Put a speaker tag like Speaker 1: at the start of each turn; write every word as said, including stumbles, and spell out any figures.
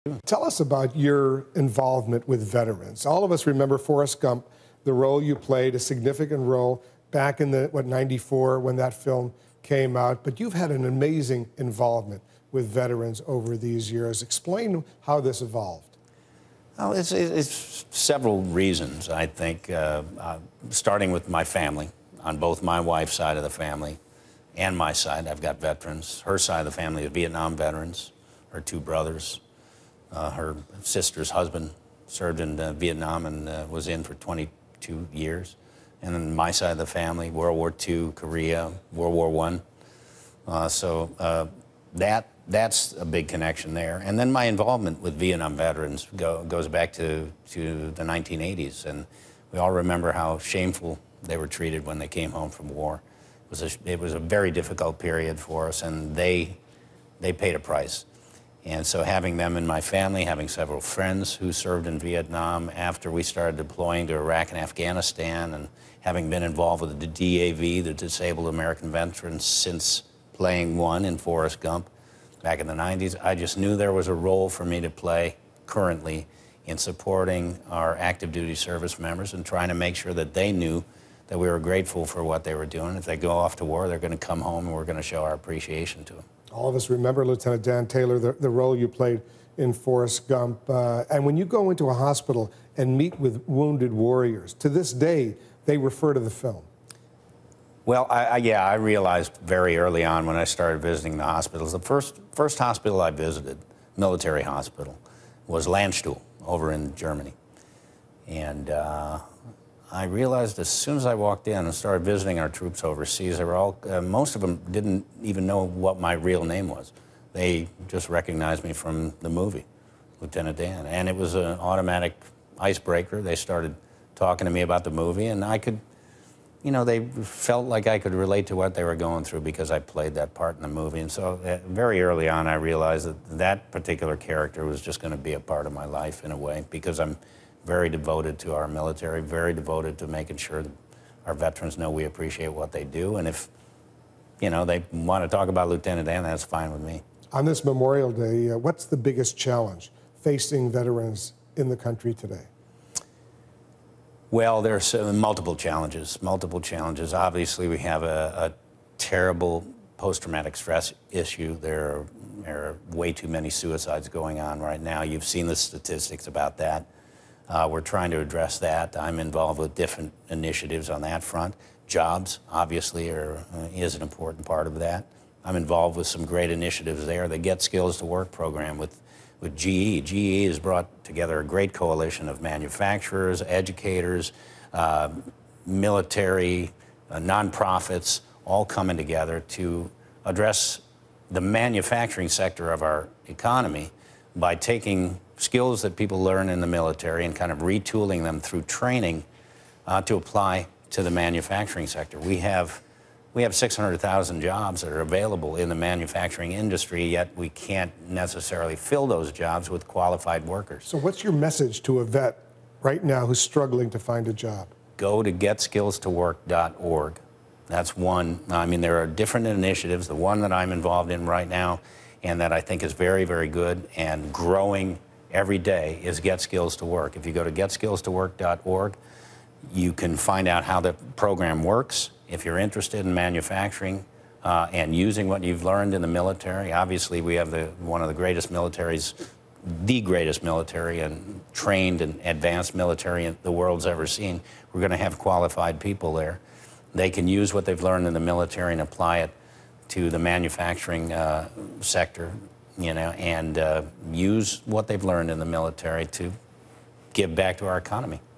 Speaker 1: Tell us about your involvement with veterans. All of us remember Forrest Gump, the role you played, a significant role back in the, what, ninety-four when that film came out. But you've had an amazing involvement with veterans over these years. Explain how this evolved.
Speaker 2: Well, it's, it's several reasons, I think, uh, uh, starting with my family. On both my wife's side of the family and my side, I've got veterans. Her side of the family is Vietnam veterans, her two brothers. Uh, her sister's husband served in uh, Vietnam and uh, was in for twenty-two years. And then my side of the family, World War Two, Korea, World War One. Uh, so uh, that that's a big connection there. And then my involvement with Vietnam veterans go, goes back to, to the nineteen eighties. And we all remember how shameful they were treated when they came home from war. It was a, it was a very difficult period for us, and they, they paid a price. And so having them in my family, having several friends who served in Vietnam after we started deploying to Iraq and Afghanistan, and having been involved with the D A V, the Disabled American Veterans, since playing one in Forrest Gump back in the nineties, I just knew there was a role for me to play currently in supporting our active duty service members and trying to make sure that they knew that we were grateful for what they were doing. If they go off to war, they're going to come home and we're going to show our appreciation to them.
Speaker 1: All of us remember, Lieutenant Dan Taylor, the, the role you played in Forrest Gump. Uh, and when you go into a hospital and meet with wounded warriors, to this day, they refer to the film.
Speaker 2: Well, I, I, yeah, I realized very early on when I started visiting the hospitals, the first, first hospital I visited, military hospital, was Landstuhl over in Germany. And uh, I realized as soon as I walked in and started visiting our troops overseas, they were all, uh, most of them didn't even know what my real name was. They just recognized me from the movie, Lieutenant Dan. And it was an automatic icebreaker. They started talking to me about the movie, and I could, you know, they felt like I could relate to what they were going through because I played that part in the movie. And so uh, very early on, I realized that that particular character was just going to be a part of my life in a way, because I'm very devoted to our military, very devoted to making sure that our veterans know we appreciate what they do. And if, you know, they want to talk about Lieutenant Dan, that's fine with me.
Speaker 1: On this Memorial Day, uh, what's the biggest challenge facing veterans in the country today?
Speaker 2: Well, there's uh, multiple challenges, multiple challenges. Obviously, we have a, a terrible post-traumatic stress issue. There are, there are way too many suicides going on right now. You've seen the statistics about that. Uh, we're trying to address that. I'm involved with different initiatives on that front. Jobs, obviously, are, uh, is an important part of that. I'm involved with some great initiatives there. The Get Skills to Work program with, with G E. G E has brought together a great coalition of manufacturers, educators, uh, military, uh, nonprofits, all coming together to address the manufacturing sector of our economy by taking skills that people learn in the military and kind of retooling them through training uh, to apply to the manufacturing sector. We have, we have six hundred thousand jobs that are available in the manufacturing industry, yet we can't necessarily fill those jobs with qualified workers.
Speaker 1: So what's your message to a vet right now who's struggling to find a job?
Speaker 2: Go to get skills to work dot org. That's one. I mean, there are different initiatives. The one that I'm involved in right now and that I think is very, very good and growing every day is Get Skills to Work. If you go to get skills to work dot org, you can find out how the program works. If you're interested in manufacturing uh, and using what you've learned in the military, obviously we have the, one of the greatest militaries, the greatest military and trained and advanced military the world's ever seen. We're going to have qualified people there. They can use what they've learned in the military and apply it to the manufacturing uh, sector, you know, and uh, use what they've learned in the military to give back to our economy.